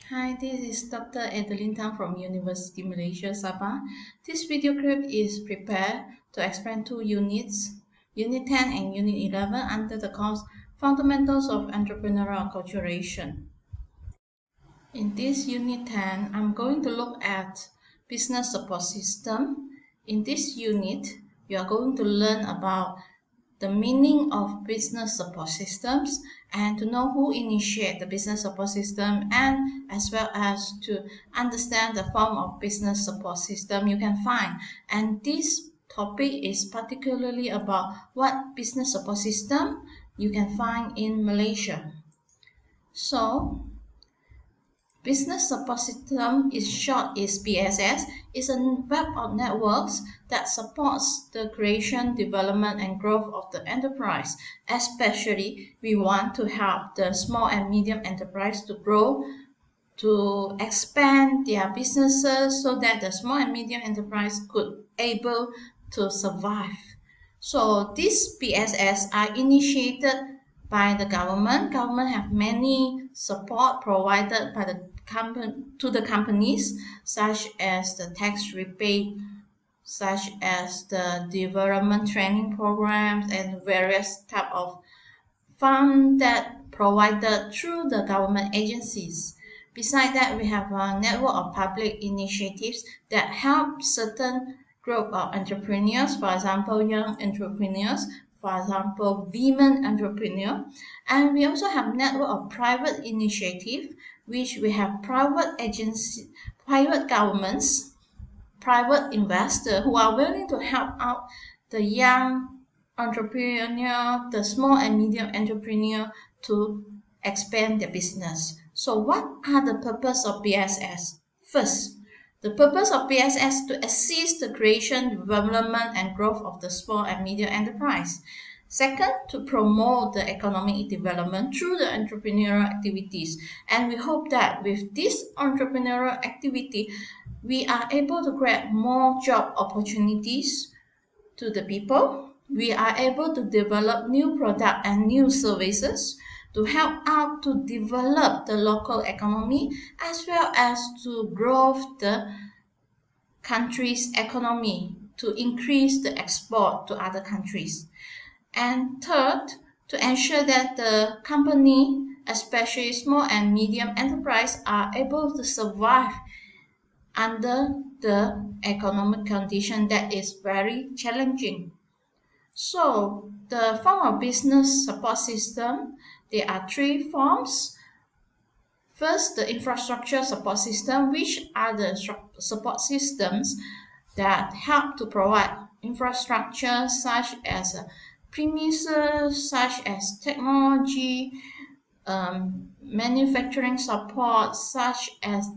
Hi, this is Dr. Adeline Tang from University Malaysia Sabah. This video clip is prepared to explain two units, Unit 10 and Unit 11 under the course Fundamentals of Entrepreneurial Acculturation. In this Unit 10, I'm going to look at business support system. In this unit, you are going to learn about the meaning of business support systems and to know who initiate the business support system, and as well as to understand the form of business support system you can find. And this topic is particularly about what business support system you can find in Malaysia. So business support system is short is BSS, is a web of networks that supports the creation, development, and growth of the enterprise. Especially, we want to help the small and medium enterprise to grow, to expand their businesses so that the small and medium enterprise could able to survive. So these BSS are initiated by the government. Government have many support provided by the to the companies, such as the tax rebate, such as the development training programs, and various type of fund that provided through the government agencies. Besides that, we have a network of public initiatives that help certain group of entrepreneurs, for example, young entrepreneurs, for example, women entrepreneur. And we also have network of private initiative, which we have private agency, private governments, private investors who are willing to help out the young entrepreneur, the small and medium entrepreneur to expand their business. So what are the purpose of BSS? First, the purpose of BSS to assist the creation, development, and growth of the small and medium enterprise. Second, to promote the economic development through the entrepreneurial activities. And we hope that with this entrepreneurial activity, we are able to create more job opportunities to the people. We are able to develop new products and new services to help out to develop the local economy as well as to grow the country's economy, to increase the export to other countries. And third, to ensure that the company, especially small and medium enterprise, are able to survive under the economic condition that is very challenging. So the form of business support system, there are three forms. First, the infrastructure support system, which are the support systems that help to provide infrastructure such as premises, such as technology, manufacturing support, such as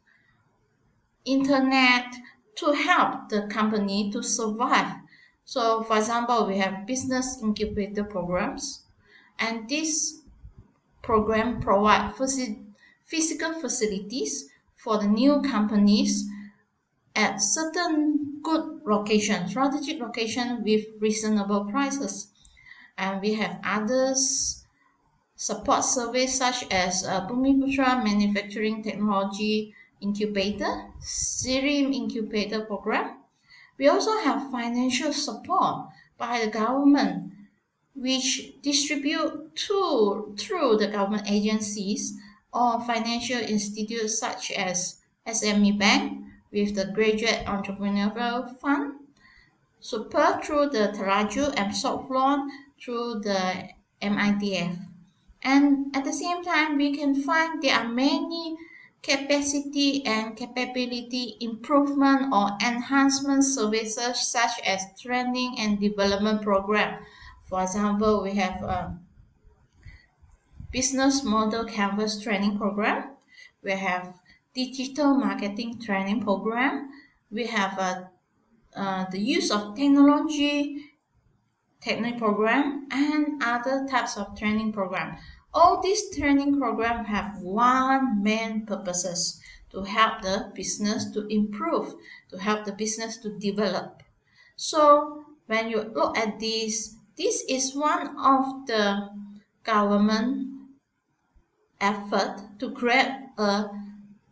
internet, to help the company to survive. So for example, we have business incubator programs, and this program provide physical facilities for the new companies at certain good locations, strategic location with reasonable prices. And we have others support service such as Bumiputra Manufacturing Technology Incubator, SIRIM Incubator Program. We also have financial support by the government, which distribute through the government agencies or financial institutes such as SME Bank with the Graduate Entrepreneurial Fund, Super through the Teraju, and Soft Loan through the MITF. And at the same time, we can find there are many capacity and capability improvement or enhancement services such as training and development program. For example, we have a business model canvas training program. We have digital marketing training program. We have the use of technology program and other types of training program. All these training programs have one main purposes: to help the business to improve, to help the business to develop. So when you look at this is one of the government effort to create a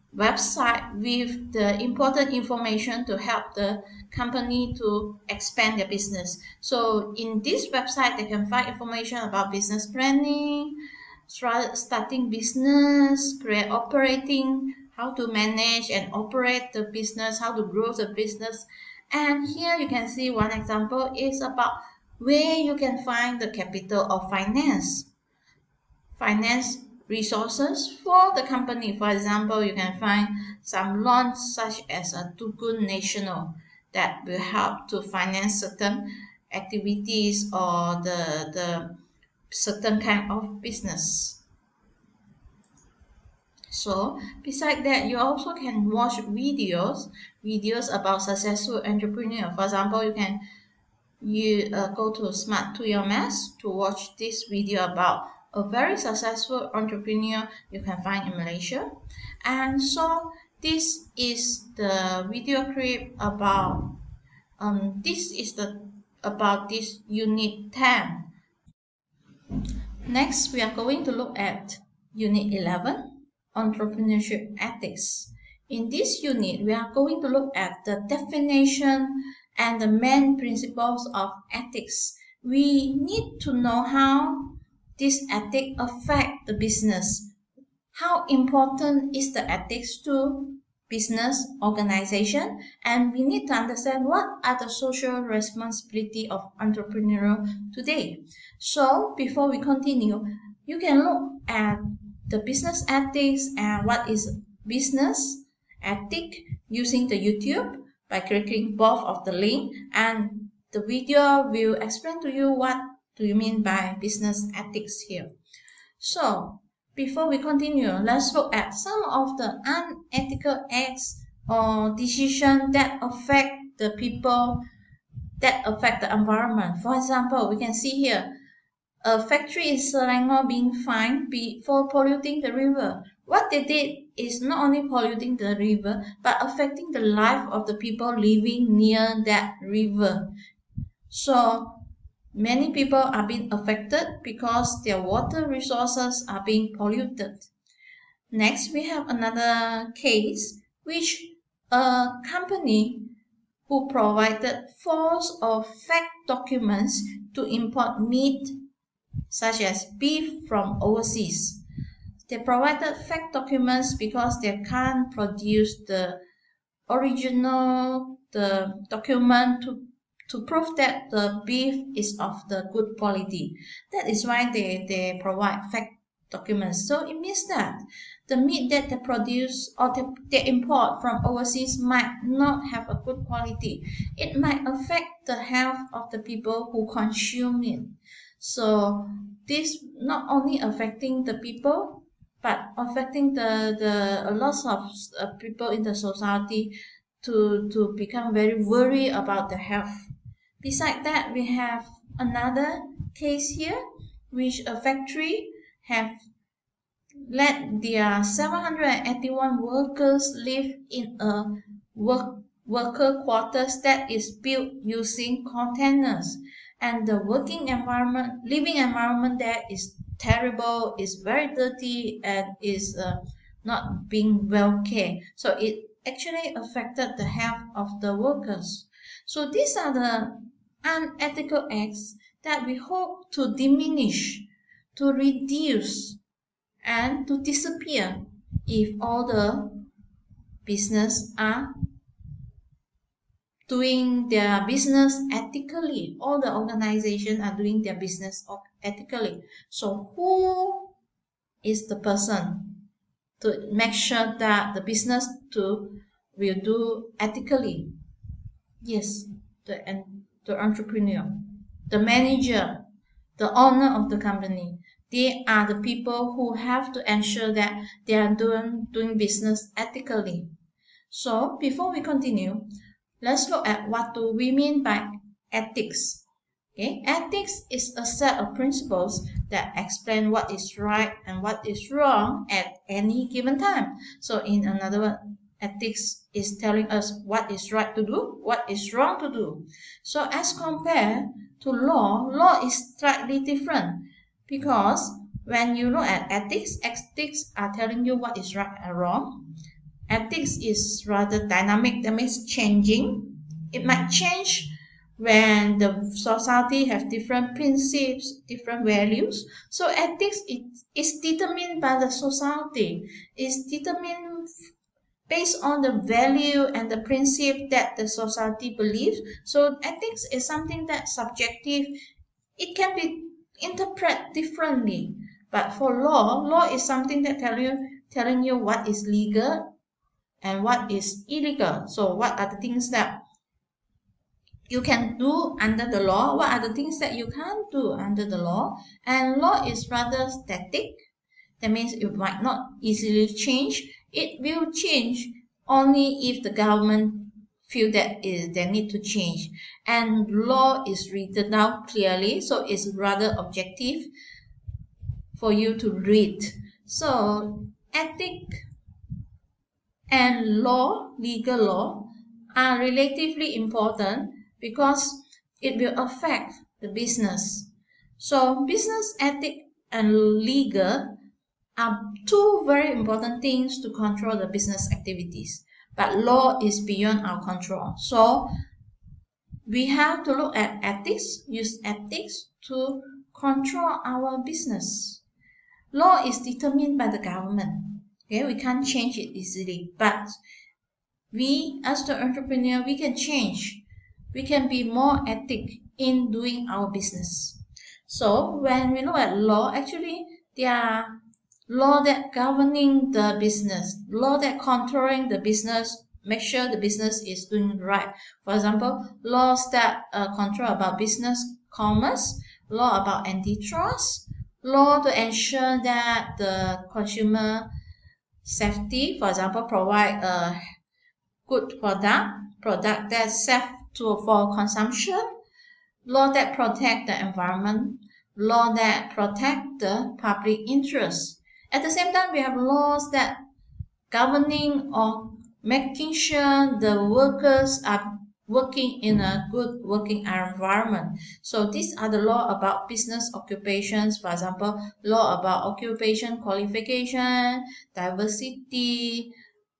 website with the important information to help the company to expand their business. So in this website, they can find information about business planning, starting business, create operating, how to manage and operate the business, how to grow the business. And here you can see one example is about where you can find the capital of finance resources for the company. For example, you can find some loans such as a Tukun National that will help to finance certain activities or the certain kind of business. So beside that, you also can watch videos about successful entrepreneur. For example, you go to Smart to Your Mass to watch this video about a very successful entrepreneur you can find in Malaysia. And so this is the video clip about this unit 10. Next, we are going to look at unit 11, entrepreneurship ethics. In this unit, we are going to look at the definition and the main principles of ethics. We need to know how this ethic affect the business. How important is the ethics to business organization, and we need to understand what are the social responsibility of entrepreneurial today. So before we continue, you can look at the business ethics and what is business ethic using the YouTube by clicking both of the link, and the video will explain to you what do you mean by business ethics here. So before we continue, let's look at some of the unethical acts or decisions that affect the people, that affect the environment. For example, we can see here a factory in Selangor being fined for polluting the river. What they did is not only polluting the river, but affecting the life of the people living near that river. So many people are being affected because their water resources are being polluted. Next, we have another case which a company who provided false or fake documents to import meat such as beef from overseas. They provided fake documents because they can't produce the original document to prove that the beef is of the good quality. That is why they provide fake documents. So it means that the meat that they produce or they import from overseas might not have a good quality. It might affect the health of the people who consume it. So this not only affecting the people, but affecting a lot of people in the society to become very worried about the health. Beside that, we have another case here, which a factory have let their 781 workers live in a worker quarters that is built using containers, and the living environment there is terrible, is very dirty, and is not being well cared. So it actually affected the health of the workers. So these are the unethical acts that we hope to diminish, to reduce, and to disappear if all the business are doing their business ethically. All the organizations are doing their business ethically. So who is the person to make sure that the business will do ethically? Yes, the entrepreneur, the manager, the owner of the company. They are the people who have to ensure that they are doing business ethically. So before we continue, let's look at what do we mean by ethics. Okay, ethics is a set of principles that explain what is right and what is wrong at any given time. So in another word, ethics is telling us what is right to do, what is wrong to do. So as compared to law is slightly different, because when you look at ethics are telling you what is right and wrong. Ethics is rather dynamic, that means changing. It might change when the society has different principles, different values. So ethics is determined by the society. It's determined based on the value and the principle that the society believes. So ethics is something that's subjective. It can be interpreted differently. But for law is something that telling you what is legal and what is illegal. So what are the things that you can do under the law? What are the things that you can't do under the law? And law is rather static. That means it might not easily change. It will change only if the government feel that they need to change. And law is written down clearly, so it's rather objective for you to read. So ethic and law, legal law, are relatively important because it will affect the business. So business ethic and legal are two very important things to control the business activities. But law is beyond our control. So we have to look at ethics, use ethics to control our business. Law is determined by the government. Okay, we can't change it easily, but we as the entrepreneur, we can change. We can be more ethic in doing our business. So when we look at law, actually there are law that governing the business, law that controlling the business, make sure the business is doing right. For example, laws that control about business commerce, law about antitrust, law to ensure that the consumer safety, for example, provide a good product that's safe for consumption, law that protect the environment, law that protect the public interest. At the same time, we have laws that governing or making sure the workers are working in a good working environment. So these are the law about business occupations, for example, law about occupation qualification, diversity,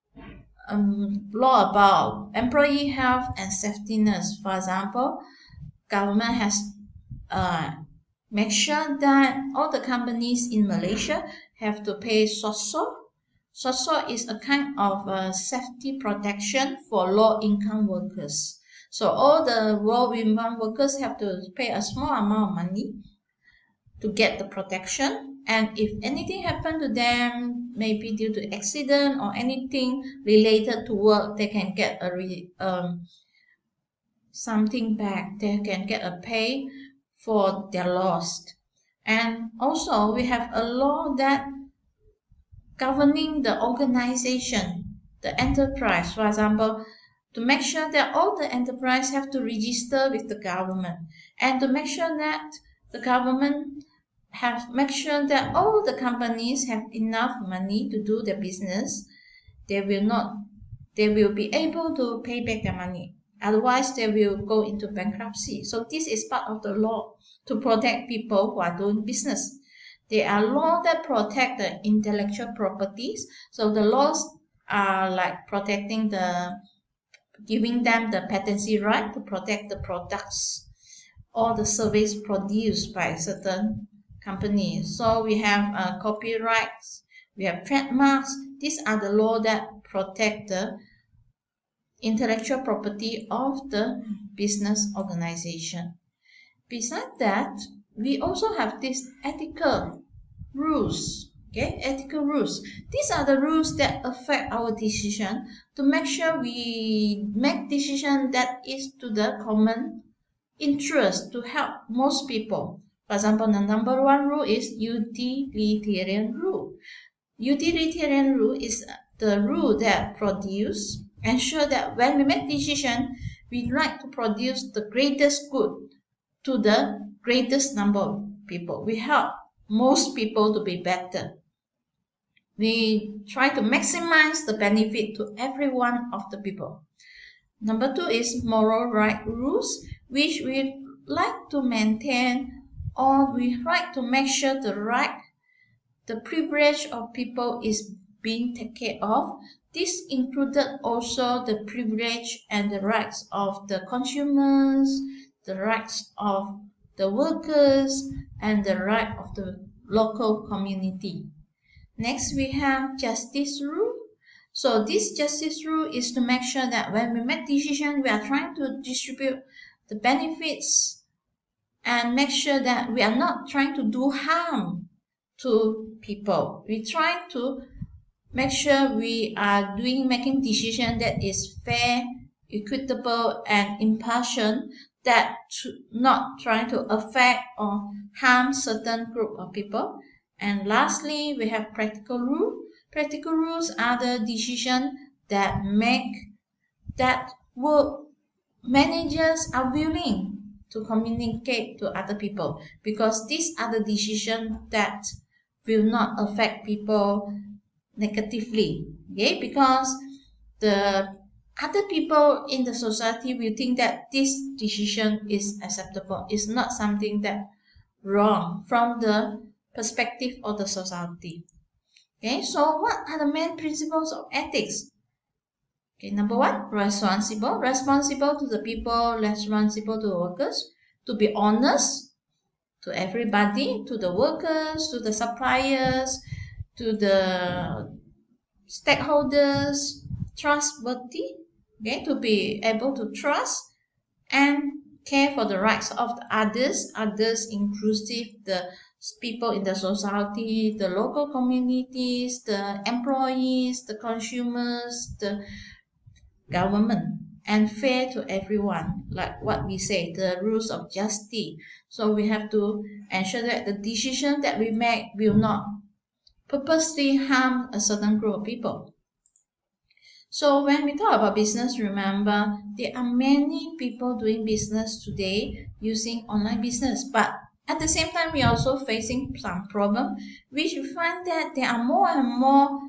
law about employee health and safetyness. For example, government has make sure that all the companies in Malaysia have to pay SOSO. SOSO is a kind of safety protection for low-income workers. So all the low-income workers have to pay a small amount of money to get the protection. And if anything happened to them, maybe due to accident or anything related to work, they can get something back. They can get a pay for their loss. And also we have a law that governing the organization, the enterprise, for example, to make sure that all the enterprise have to register with the government, and to make sure that the government have make sure that all the companies have enough money to do their business. They will be able to pay back their money. Otherwise, they will go into bankruptcy. So this is part of the law to protect people who are doing business. There are laws that protect the intellectual properties. So the laws are like protecting giving them the patency right to protect the products or the service produced by certain companies. So we have copyrights, we have trademarks. These are the laws that protect the intellectual property of the business organization. Besides that, we also have these ethical rules. Okay, ethical rules. These are the rules that affect our decision to make sure we make decision that is to the common interest to help most people. For example, the number one rule is utilitarian rule. Utilitarian rule is the rule that ensure that when we make decision, we like to produce the greatest good to the greatest number of people. We help most people to be better. We try to maximize the benefit to every one of the people. Number two is moral right rules, which we like to maintain, or we like to make sure the privilege of people is being taken care of. This included also the privilege and the rights of the consumers, the rights of the workers, and the right of the local community. Next, we have justice rule. So this justice rule is to make sure that when we make decision, we are trying to distribute the benefits and make sure that we are not trying to do harm to people. We try to make sure we are making decision that is fair, equitable, and impartial, that not trying to affect or harm certain group of people. And lastly, we have practical rule. Practical rules are the decision that managers are willing to communicate to other people, because these are the decisions that will not affect people negatively. Okay, because the other people in the society will think that this decision is acceptable, is not something that wrong from the perspective of the society. Okay, so what are the main principles of ethics? Okay, number one, responsible to the people, responsible to the workers, to be honest to everybody, to the workers, to the suppliers, to the stakeholders, trustworthy, okay, to be able to trust and care for the rights of the others inclusive the people in the society, the local communities, the employees, the consumers, the government, and fair to everyone, like what we say, the rules of justice. So we have to ensure that the decision that we make will not purposely harm a certain group of people. So when we talk about business, remember there are many people doing business today using online business, but at the same time we are also facing some problem, which we find that there are more and more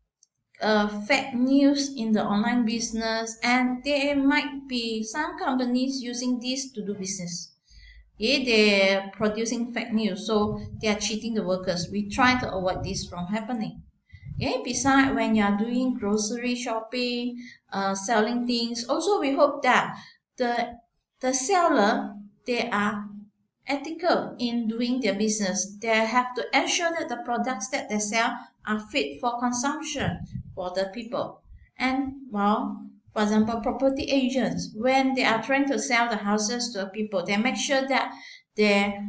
fake news in the online business, and there might be some companies using this to do business. Yeah, they're producing fake news, so they are cheating the workers. We try to avoid this from happening. Okay, besides when you are doing grocery shopping, selling things, also we hope that the seller, they are ethical in doing their business. They have to ensure that the products that they sell are fit for consumption for the people. And well, for example, property agents, when they are trying to sell the houses to people, they make sure that they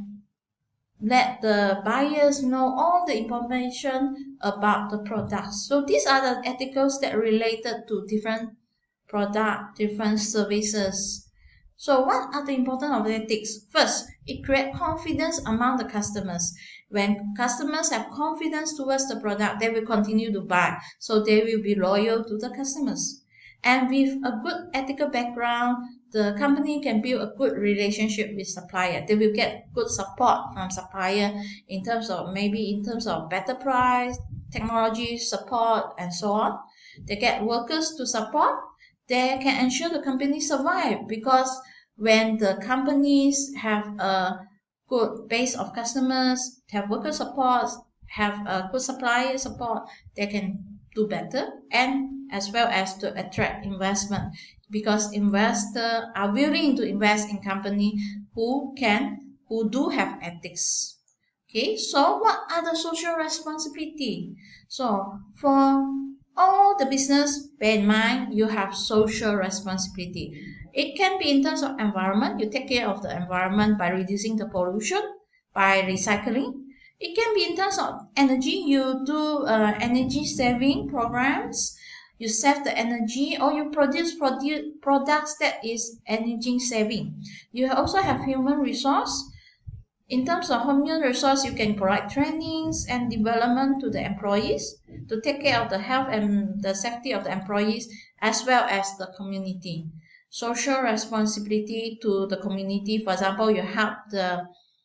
let the buyers know all the information about the products. So these are the ethicals that related to different product, different services. So what are the importance of ethics? First, it creates confidence among the customers. When customers have confidence towards the product, they will continue to buy. So they will be loyal to the customers. And with a good ethical background, the company can build a good relationship with supplier. They will get good support from supplier in terms of better price, technology support, and so on. They get workers to support. They can ensure the company survive, because when the companies have a good base of customers, have worker support, have a good supplier support, they can do better, and as well as to attract investment, because investors are willing to invest in company who do have ethics. Okay, so what are the social responsibility? So for all the business, bear in mind you have social responsibility. It can be in terms of environment. You take care of the environment by reducing the pollution, by recycling. It can be in terms of energy. You do energy saving programs. You save the energy, or you produce products that is energy saving. You also have human resource. In terms of human resource, you can provide trainings and development to the employees to take care of the health and the safety of the employees, as well as the community. Social responsibility to the community. For example, you help the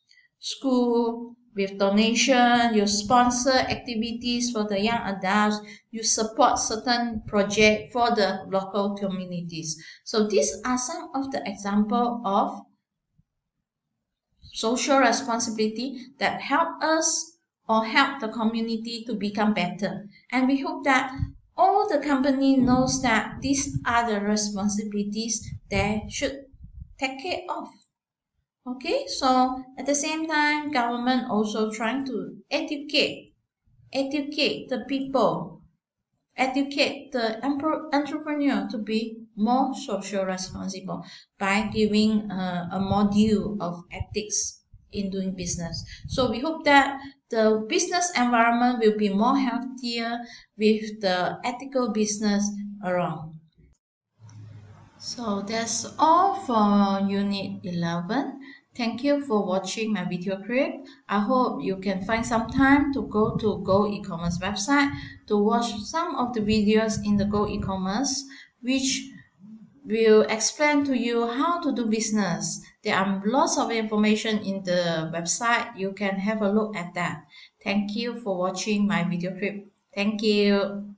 school with donation, you sponsor activities for the young adults, you support certain project for the local communities. So these are some of the example of social responsibility that help us or help the community to become better. And we hope that all the company knows that these are the responsibilities they should take care of. Okay, so at the same time, government also trying to educate the people, educate the entrepreneur to be more social responsible by giving a module of ethics in doing business. So we hope that the business environment will be more healthier with the ethical business around. So that's all for Unit 11. Thank you for watching my video clip. I hope you can find some time to go to Go E-commerce website to watch some of the videos in the Go E-commerce, which will explain to you how to do business. There are lots of information in the website. You can have a look at that. Thank you for watching my video clip. Thank you.